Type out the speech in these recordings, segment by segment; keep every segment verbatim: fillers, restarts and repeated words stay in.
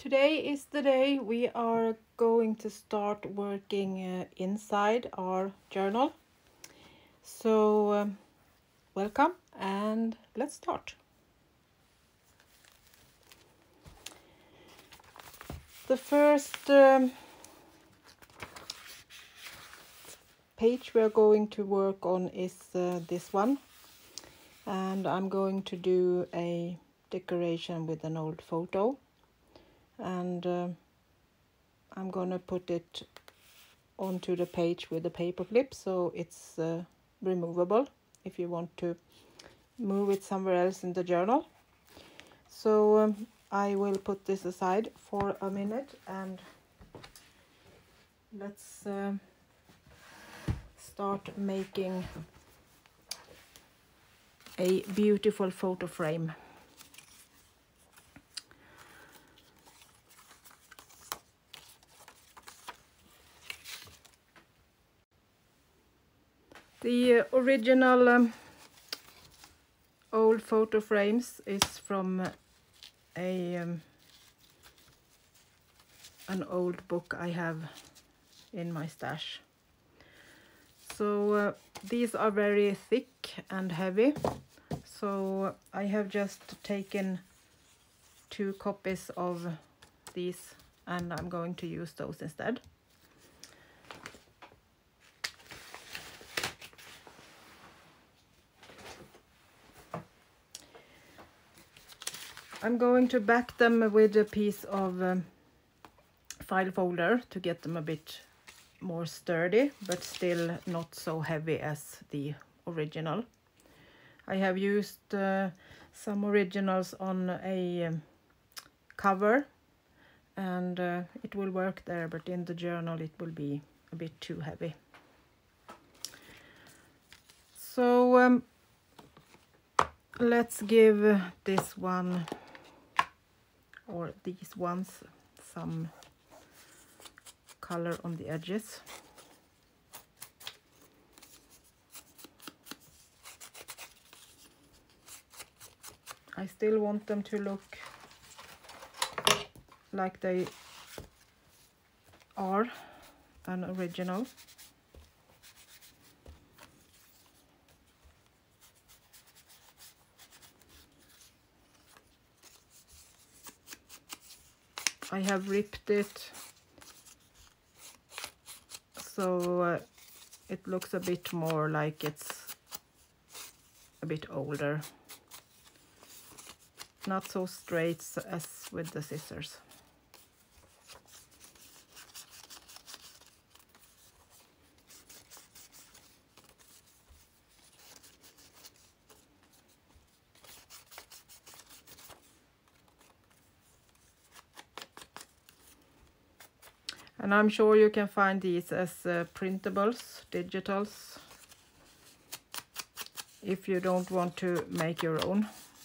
Today is the day we are going to start working uh, inside our journal. So um, welcome and let's start. The first um, page we are going to work on is uh, this one, and I'm going to do a decoration with an old photo, and uh, I'm gonna put it onto the page with a paper clip so it's uh, removable if you want to move it somewhere else in the journal. So um, I will put this aside for a minute and let's uh, start making a beautiful photo frame. The uh, original um, old photo frames is from a um, an old book I have in my stash. So uh, these are very thick and heavy, so I have just taken two copies of these and I'm going to use those instead. I'm going to back them with a piece of um, file folder to get them a bit more sturdy, but still not so heavy as the original. I have used uh, some originals on a um, cover, and uh, it will work there, but in the journal it will be a bit too heavy. So um, let's give this one, or these ones, some color on the edges. I still want them to look like they are an original. I have ripped it so uh, it looks a bit more like it's a bit older. Not so straight as with the scissors. And I'm sure you can find these as uh, printables, digitals, if you don't want to make your own.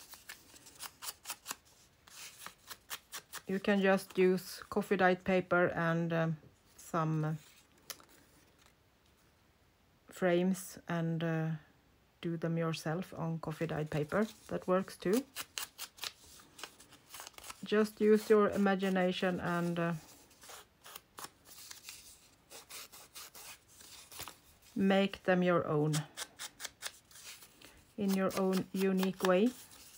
You can just use coffee dyed paper and um, some uh, frames and uh, do them yourself on coffee dyed paper. That works too. Just use your imagination and uh, make them your own in your own unique way.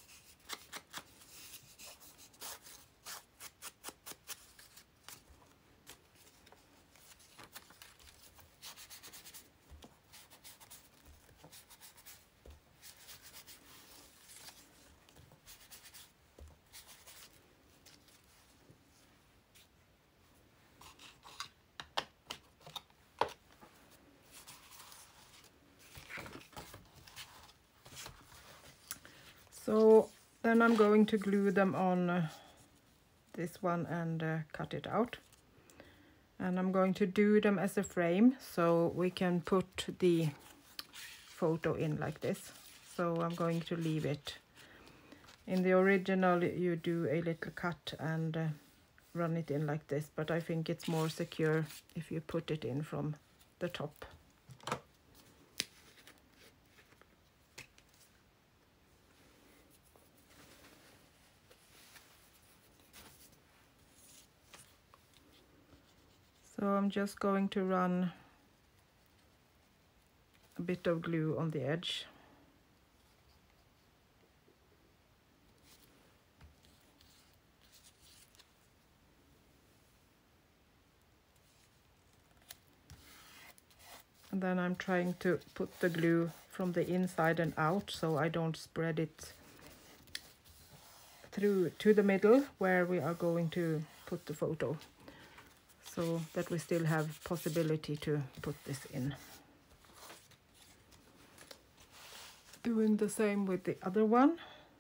So then I'm going to glue them on uh, this one and uh, cut it out. And I'm going to do them as a frame so we can put the photo in like this. So I'm going to leave it. In the original you do a little cut and uh, run it in like this, but I think it's more secure if you put it in from the top. So I'm just going to run a bit of glue on the edge. And then I'm trying to put the glue from the inside and out, so I don't spread it through to the middle where we are going to put the photo, so that we still have possibility to put this in. Doing the same with the other one.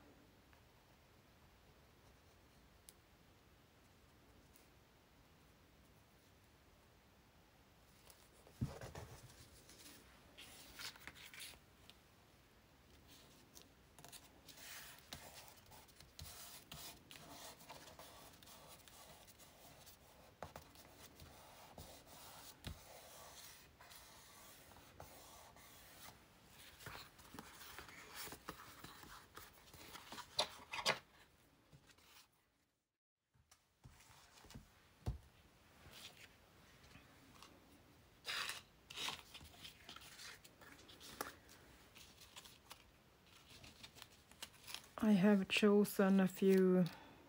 I have chosen a few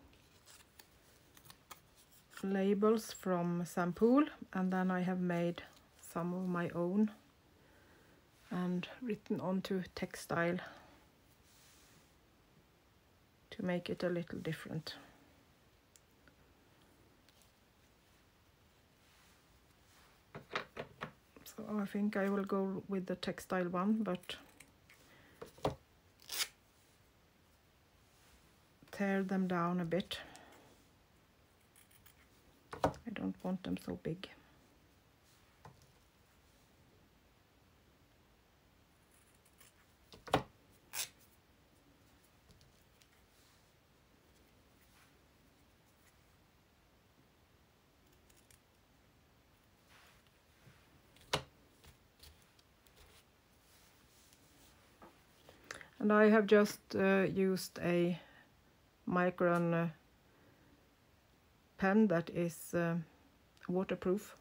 labels from Sampool, and then I have made some of my own and written onto textile to make it a little different. So I think I will go with the textile one, but tear them down a bit. I don't want them so big. And I have just uh, used a Micron uh, pen that is uh, waterproof.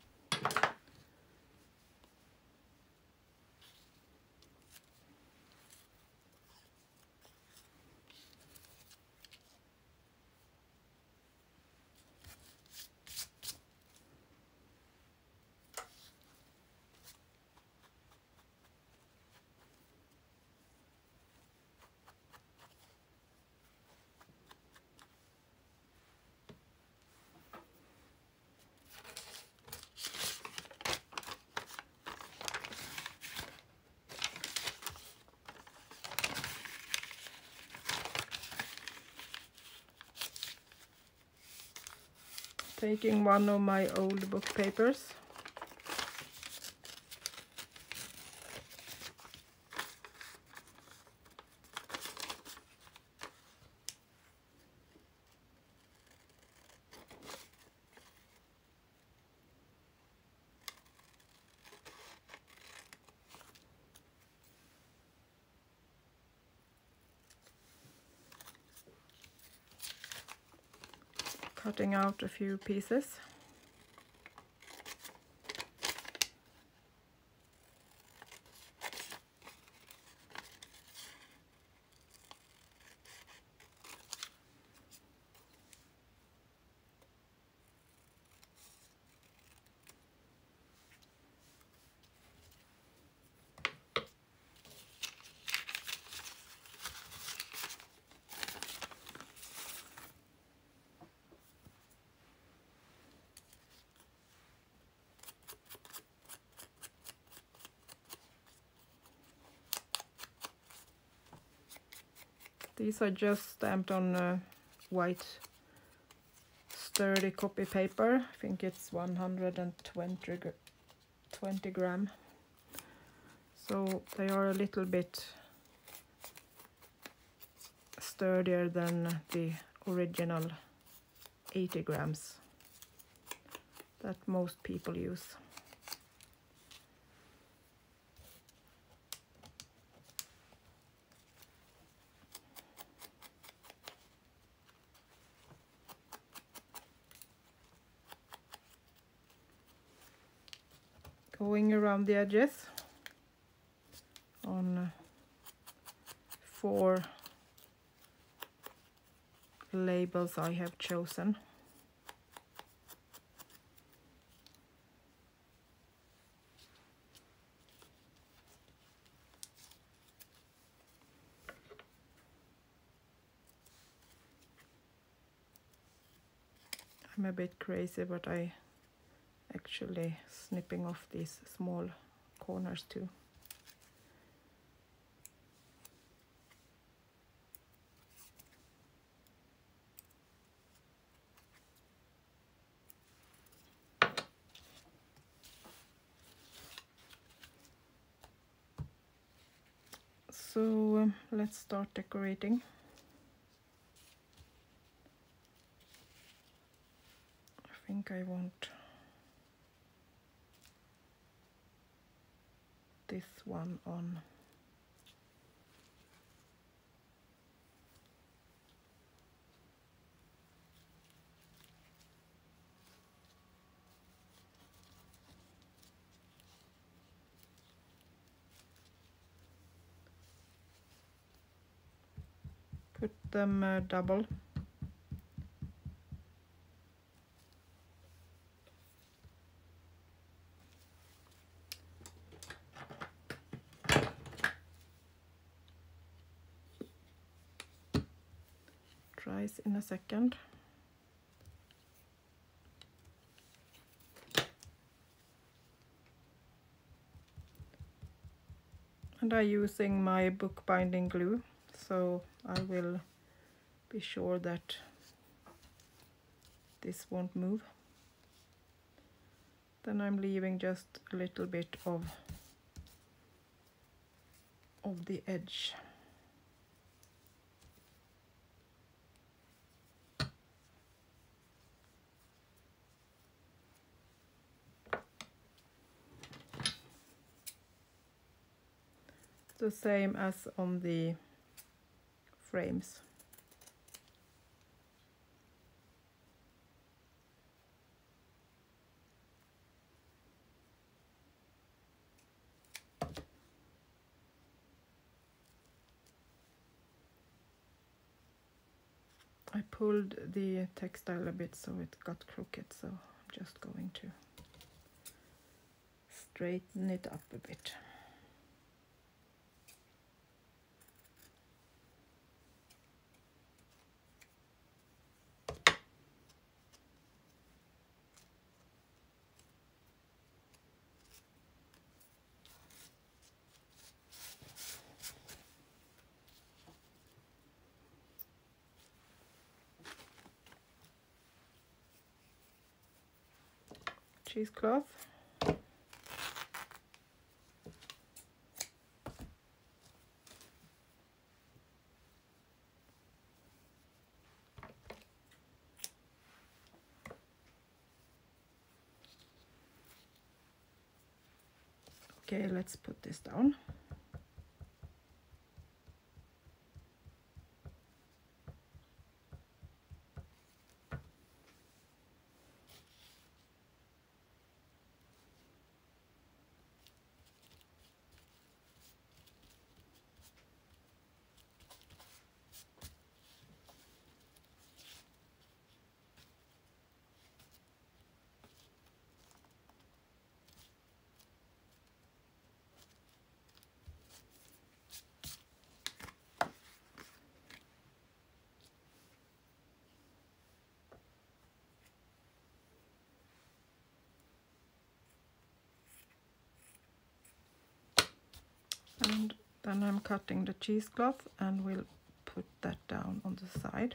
Taking one of my old book papers. Cutting out a few pieces. These are just stamped on uh, white sturdy copy paper. I think it's one hundred twenty gram. So they are a little bit sturdier than the original eighty grams that most people use. going around the edges on four labels I have chosen. I'm a bit crazy, but I actually snipping off these small corners too. So um, let's start decorating. I think I want this one on put them uh, double. Dries in a second. And I'm using my bookbinding glue, so I will be sure that this won't move. Then I'm leaving just a little bit of of the edge. The same as on the frames. I pulled the textile a bit so it got crooked, so I'm just going to straighten it up a bit. Cheesecloth. Okay, let's put this down. And then I'm cutting the cheesecloth and we'll put that down on the side.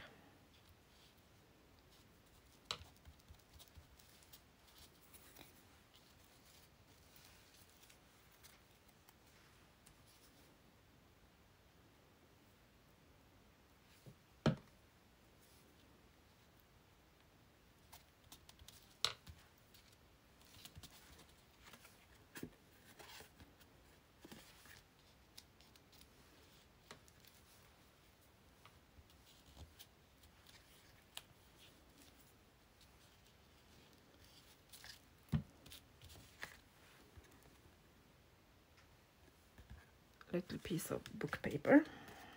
little piece of book paper.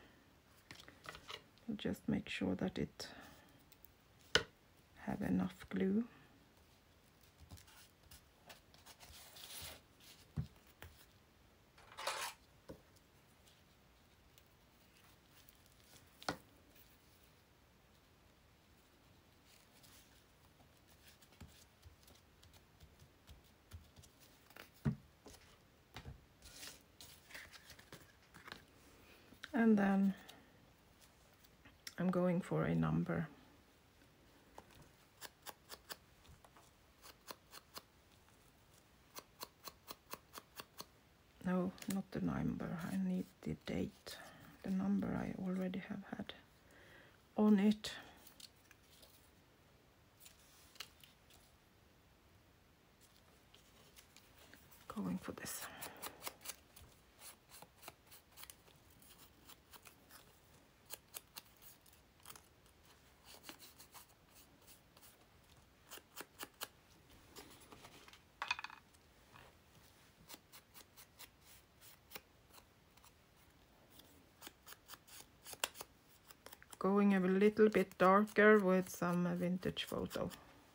Just make sure that it have enough glue. And then I'm going for a number. No, not the number, I need the date. The number I already have had on it. Going for this. Going a little bit darker with some vintage photo.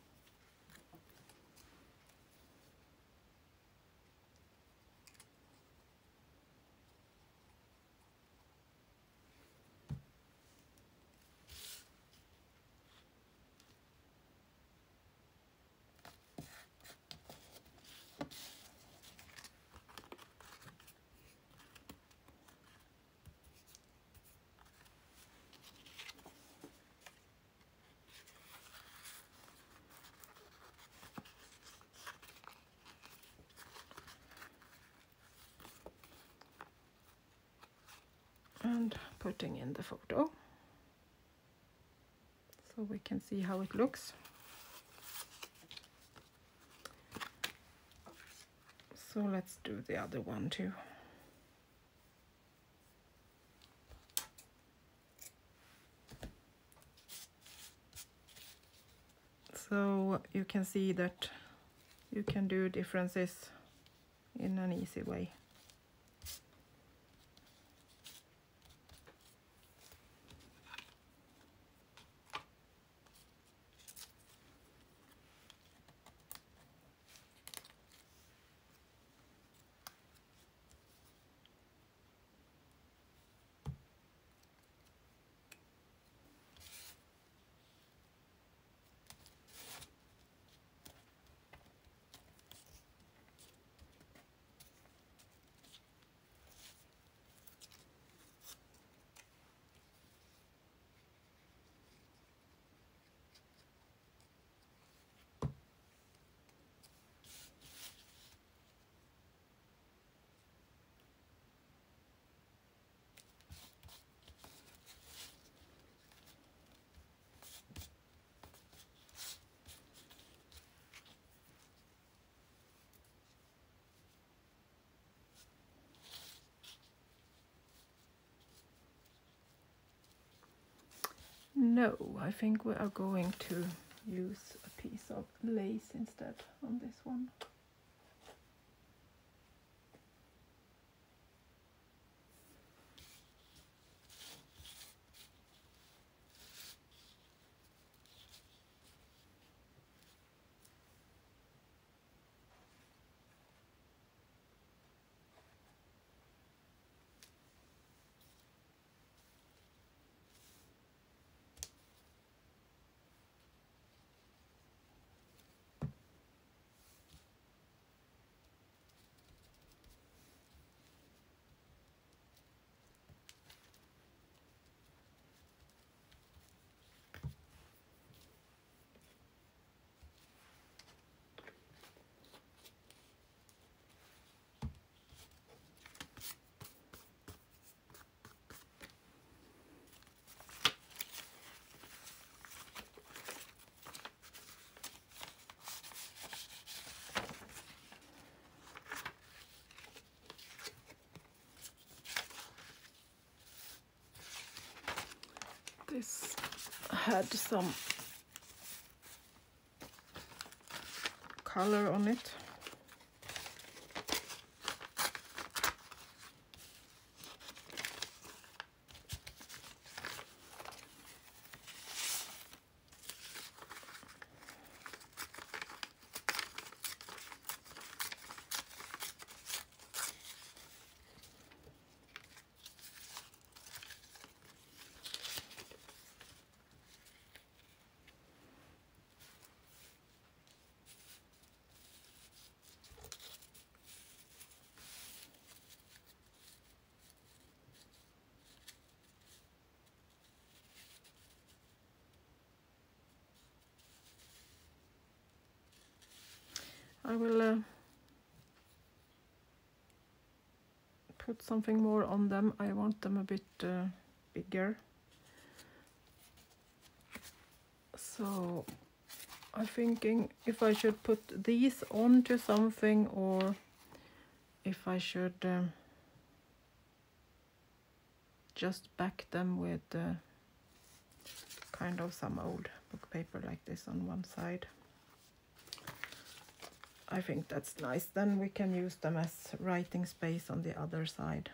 And putting in the photo so we can see how it looks. So let's do the other one too. So you can see that you can do differences in an easy way. No, I think we are going to use a piece of lace instead on this one. This had some color on it. I will uh, put something more on them. I want them a bit uh, bigger. So I'm thinking if I should put these onto something or if I should um, just back them with uh, kind of some old book paper like this on one side. I think that's nice. Then we can use them as writing space on the other side.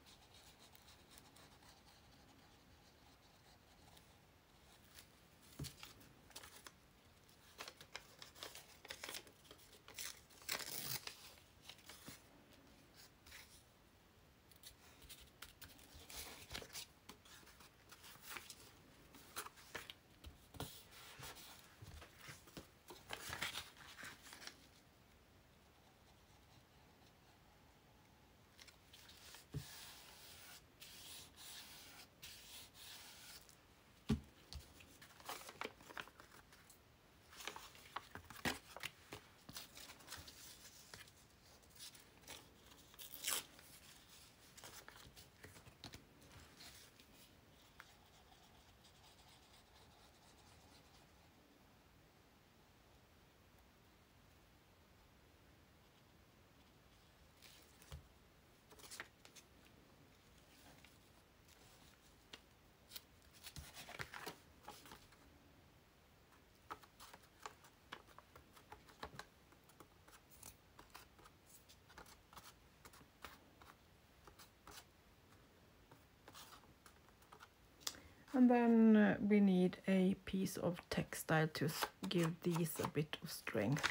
And then uh, we need a piece of textile to give these a bit of strength.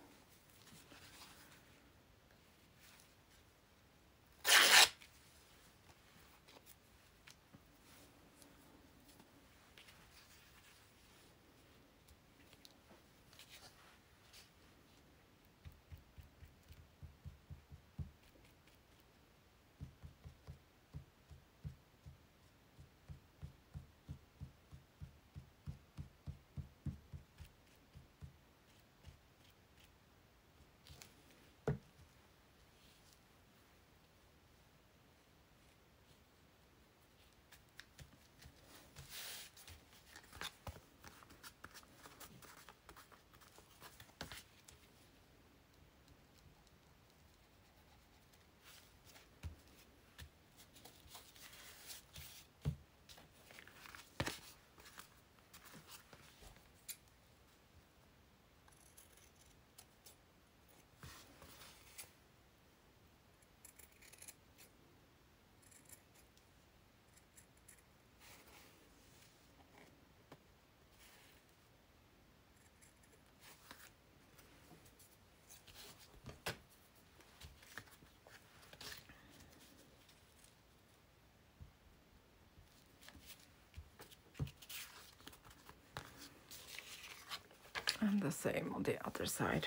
And the same on the other side.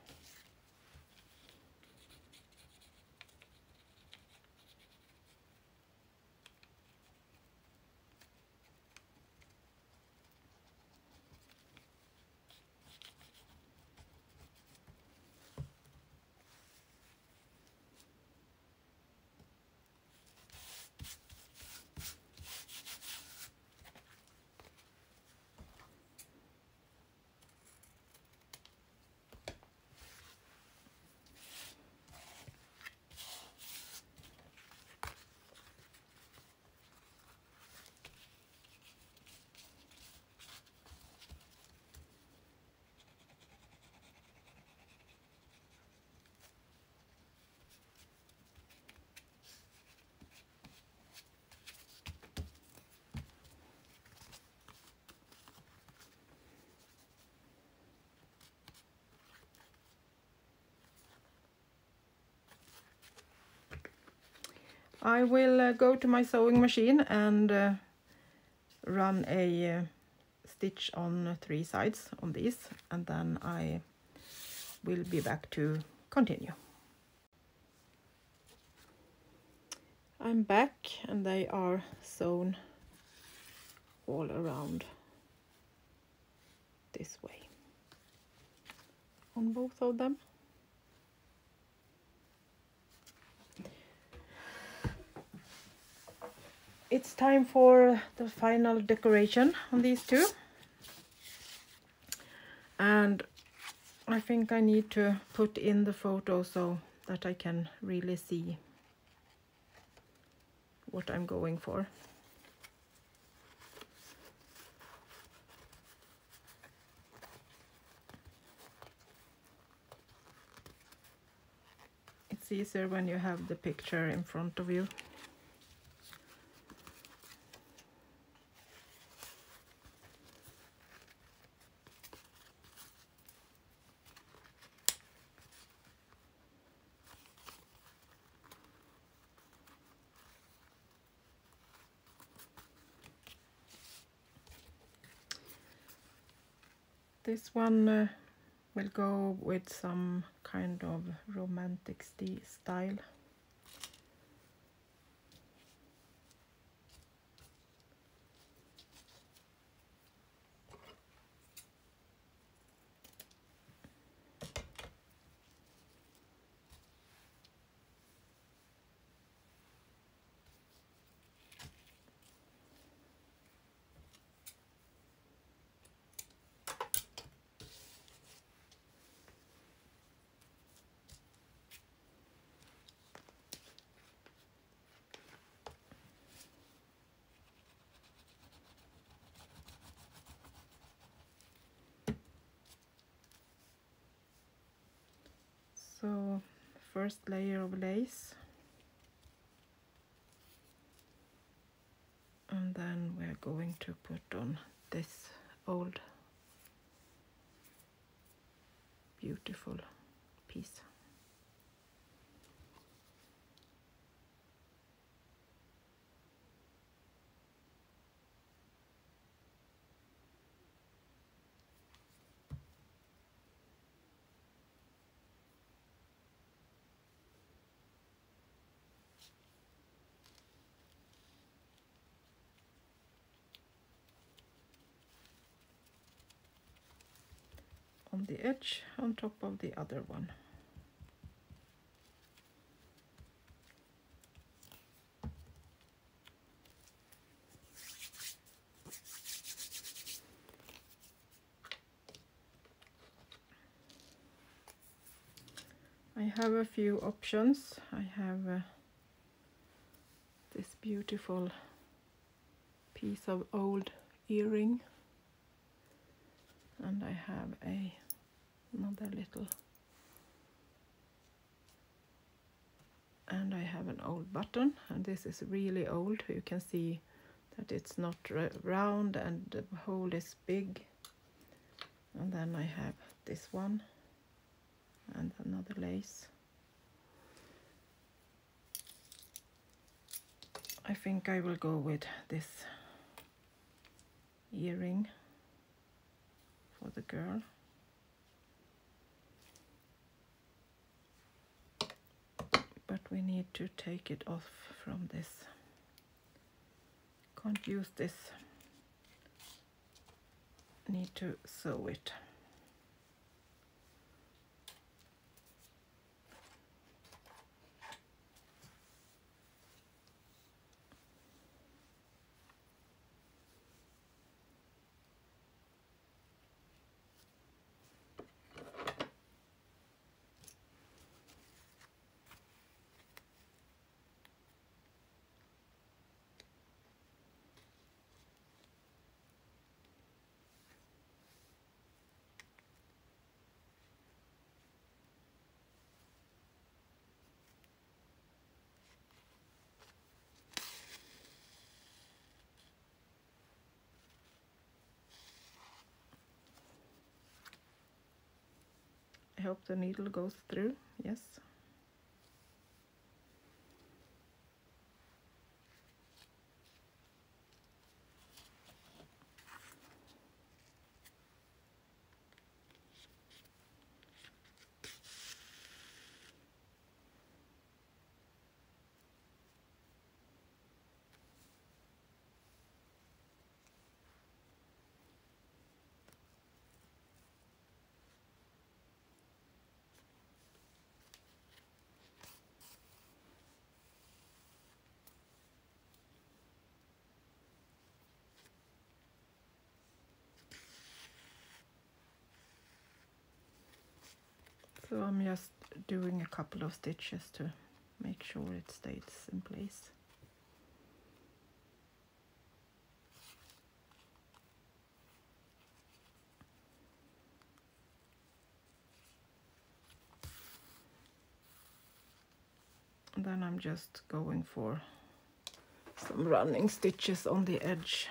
I will uh, go to my sewing machine and uh, run a uh, stitch on three sides on these, and then I will be back to continue. I'm back and they are sewn all around this way on both of them. it's time for the final decoration on these two. And I think I need to put in the photo so that I can really see what I'm going for. It's easier when you have the picture in front of you. This one uh, will go with some kind of romantic st style. So first layer of lace, and then we're going to put on this old beautiful piece. On the edge on top of the other one. I have a few options. I have uh, this beautiful piece of old earring, and I have a another little, and I have an old button, and this is really old. You can see that it's not round and the hole is big. And then I have this one and another lace. I think I will go with this earring for the girl. But we need to take it off from this. Can't use this. Need to sew it. I hope the needle goes through, yes. So I'm just doing a couple of stitches to make sure it stays in place. And then I'm just going for some running stitches on the edge.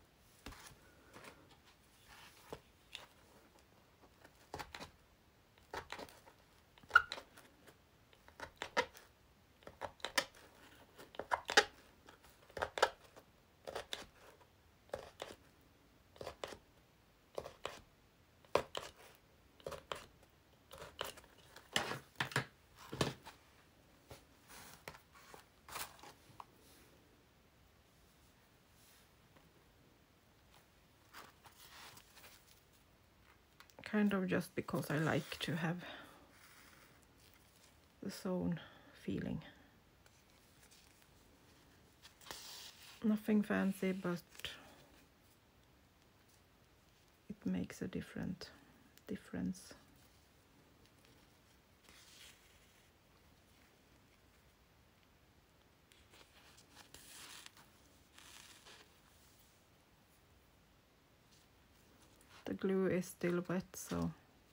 Kind of just because I like to have the sewn feeling. Nothing fancy, but it makes a different difference. The glue is still wet, so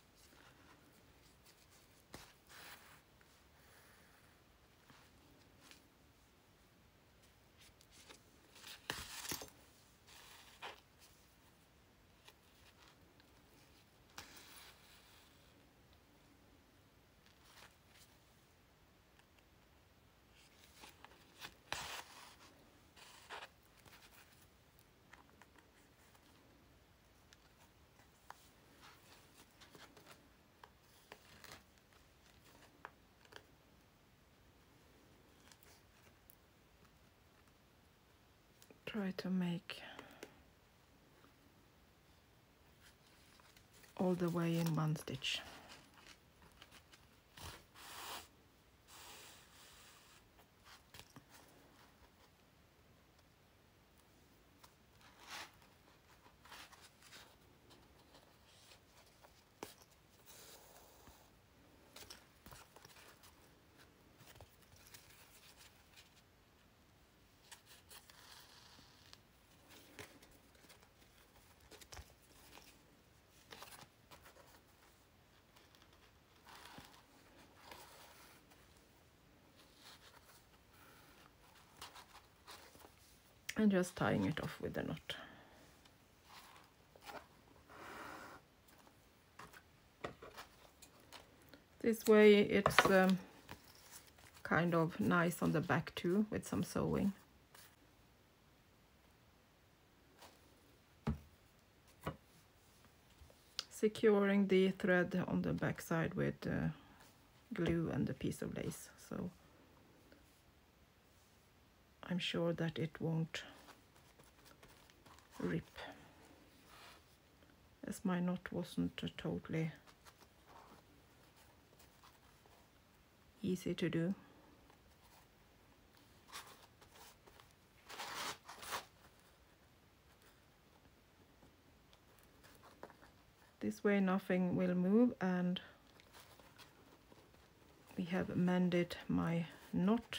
try to make all the way in one stitch. And just tying it off with a knot. This way it's um, kind of nice on the back too, with some sewing. Securing the thread on the back side with uh, glue and a piece of lace, so I'm sure that it won't rip, as my knot wasn't uh, totally easy to do. This way nothing will move, and we have mended my knot.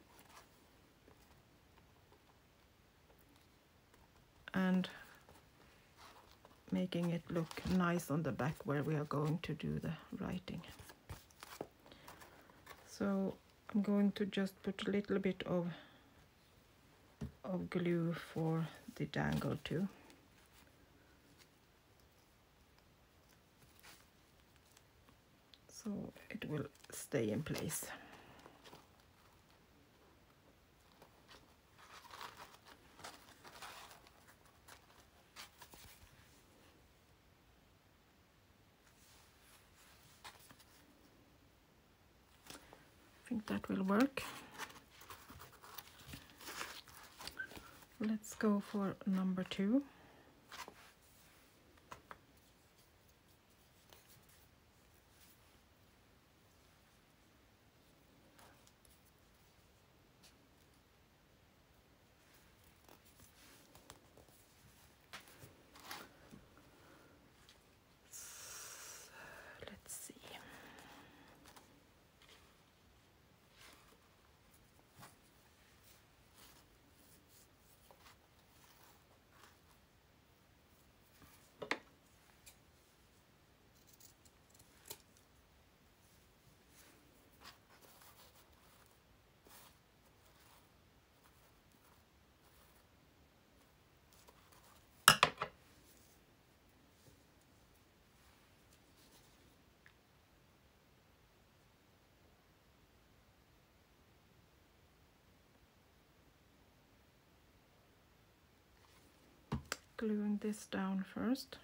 And making it look nice on the back where we are going to do the writing. So I'm going to just put a little bit of of glue for the dangle too. So it will stay in place. I think that will work. Let's go for number two. Let's see. gluing this down first.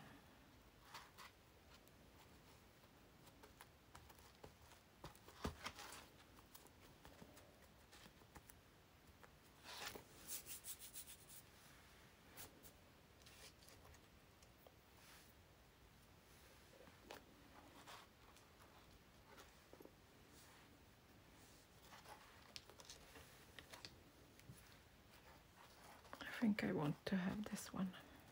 I think I want to have this one.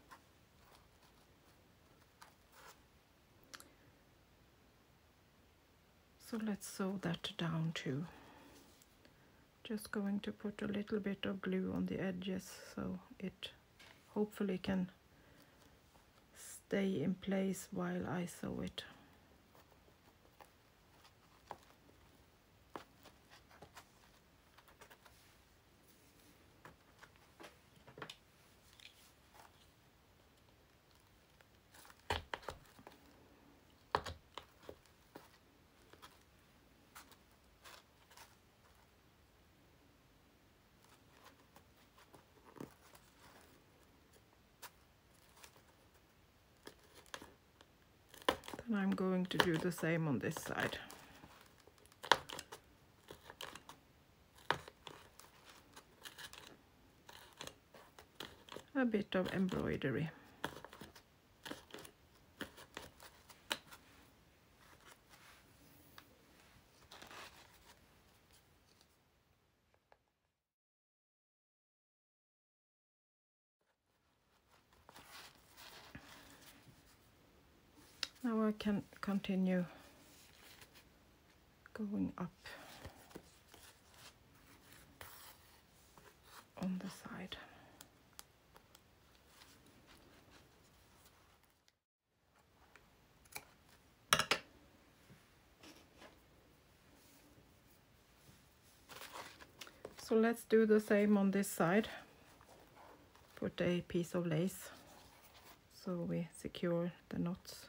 So let's sew that down too. Just going to put a little bit of glue on the edges so it hopefully can stay in place while I sew it. And I'm going to do the same on this side. A bit of embroidery. Now I can continue going up on the side. So let's do the same on this side. Put a piece of lace so we secure the knots.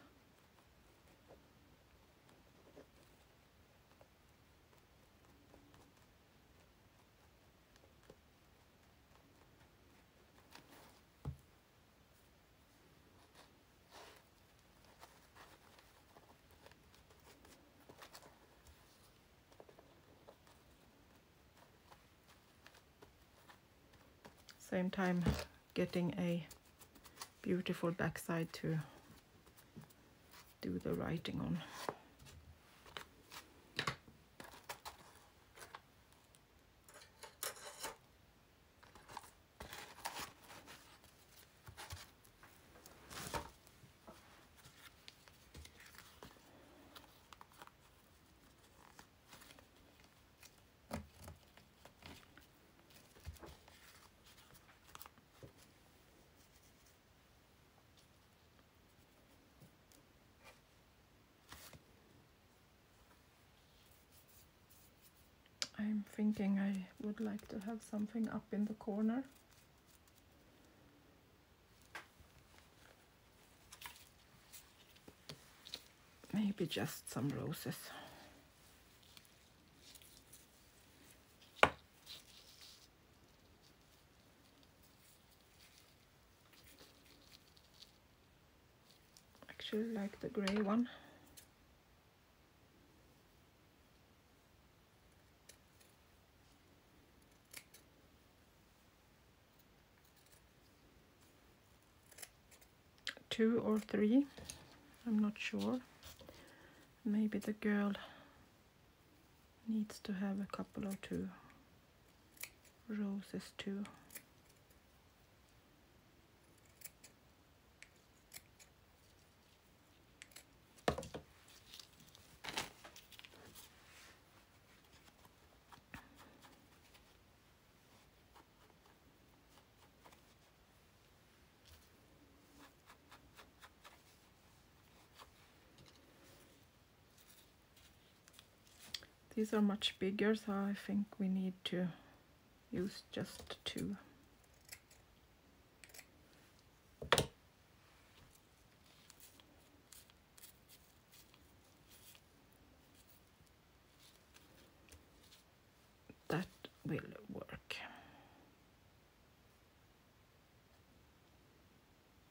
Same time getting a beautiful backside to do the writing on. I'm thinking I would like to have something up in the corner. Maybe just some roses. Actually like the gray one. Two or three, I'm not sure. Maybe the girl needs to have a couple or two roses too. These are much bigger, so I think we need to use just two. That will work.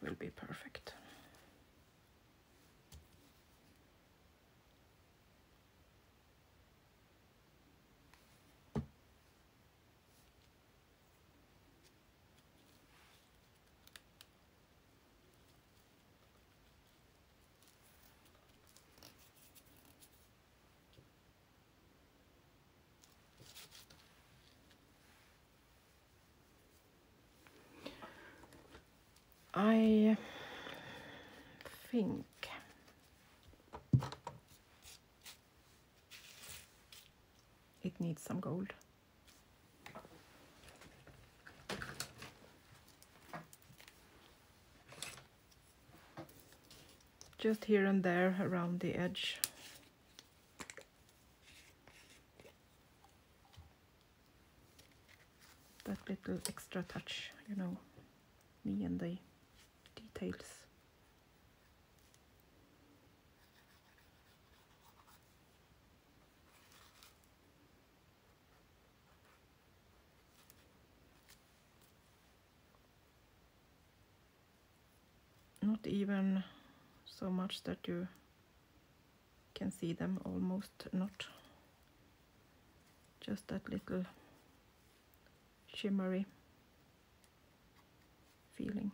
will be perfect. I think it needs some gold. Just here and there around the edge. That little extra touch, you know, me and the details. Not even so much that you can see them, almost not. Just that little shimmery feeling.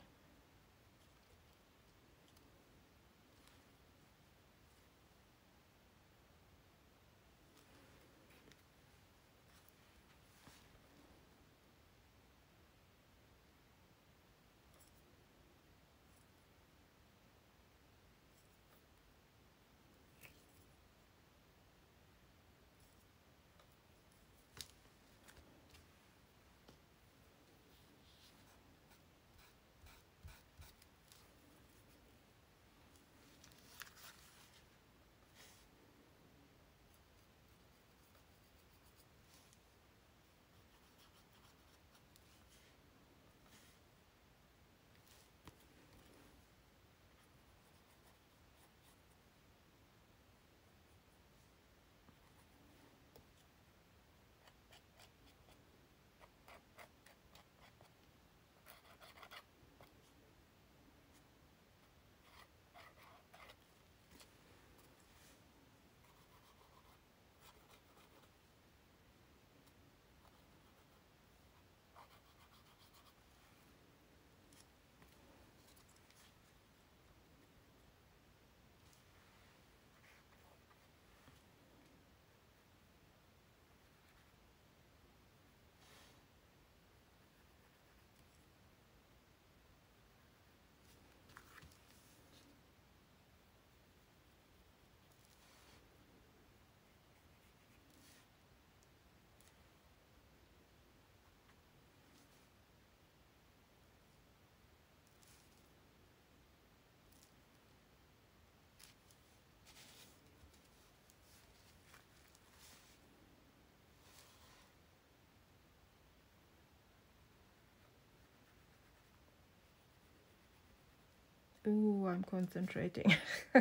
Ooh, I'm concentrating.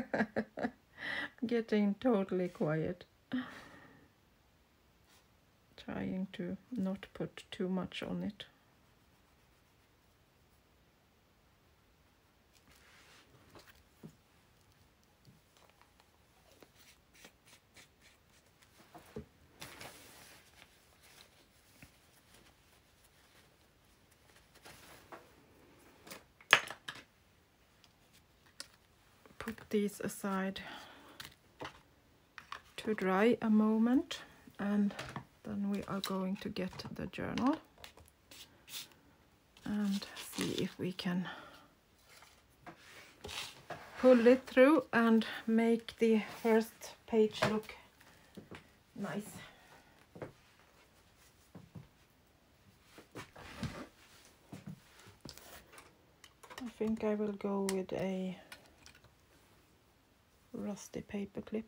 Getting totally quiet. Trying to not put too much on it. Put these aside to dry a moment, and then we are going to get the journal and see if we can pull it through and make the first page look nice. I think I will go with a rusty paper clip.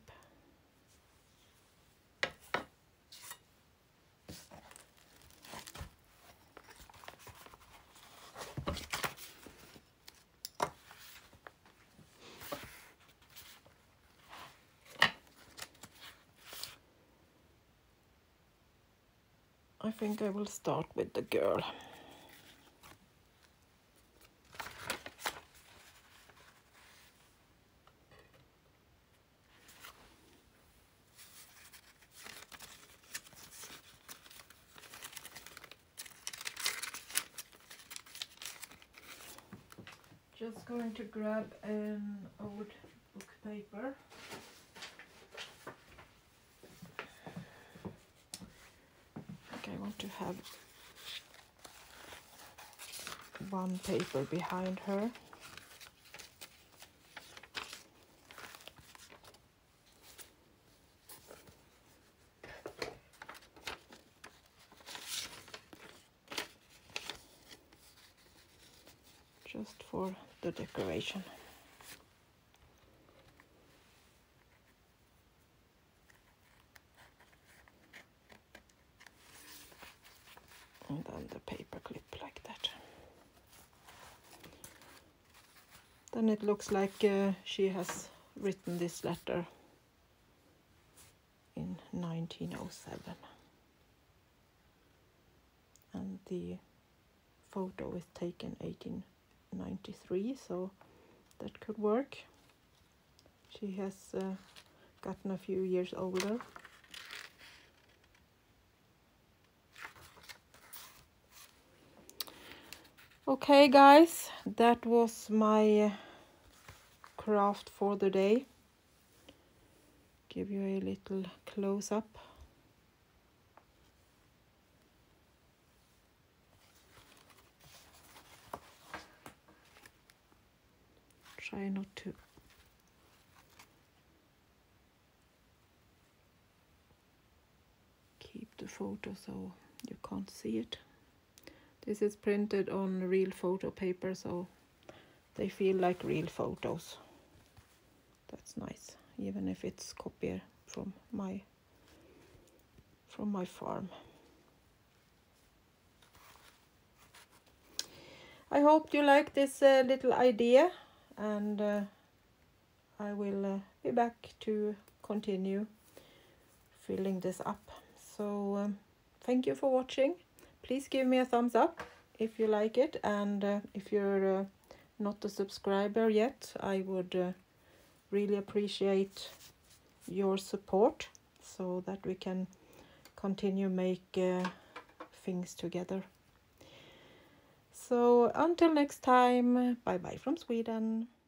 I think I will start with the girl. Just going to grab an old book paper. I want to have one paper behind her. Just for the decoration. And then the paper clip like that. Then it looks like uh, she has written this letter in nineteen oh seven. And the photo is taken eighteen ninety-three, so that could work. She has uh, gotten a few years older. Okay guys, that was my uh, craft for the day. Give you a little close-up. Try not to keep the photo so you can't see it. This is printed on real photo paper, so they feel like real photos. That's nice, even if it's copied from my from my farm. I hope you like this uh, little idea, and uh, I will uh, be back to continue filling this up. So um, thank you for watching. Please give me a thumbs up if you like it, and uh, if you're uh, not a subscriber yet, I would uh, really appreciate your support so that we can continue make uh, things together. So until next time, bye bye from Sweden.